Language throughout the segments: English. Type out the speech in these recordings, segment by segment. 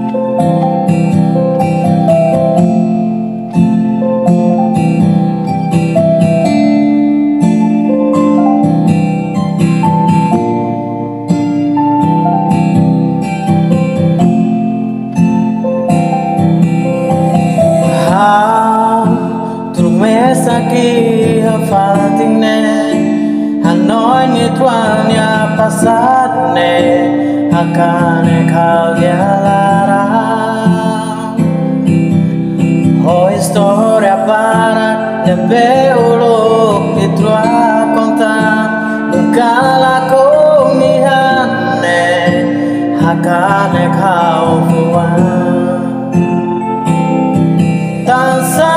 Aquí a fatine Hanoi ni tuanya pasatne Hakane kau lara Ho historia para Lebe uluk itrua konta Nunca la komihane Hakane kau fuan Tansa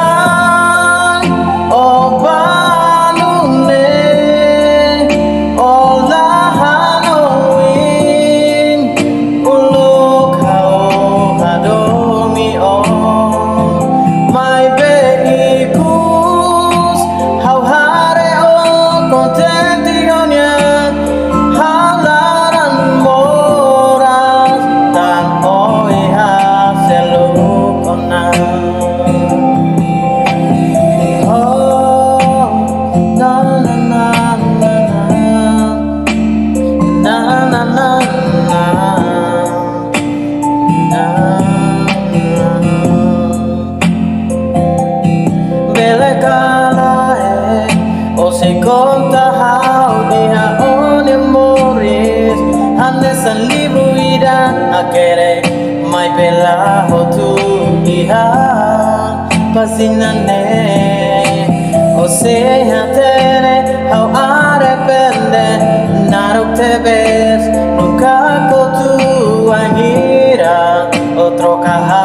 Se conta how dia one moris Hanesan libro ida akere mai pela hotu iha pasinane O se hatere how arepende naruk tebes nunca kotu angira otro kaha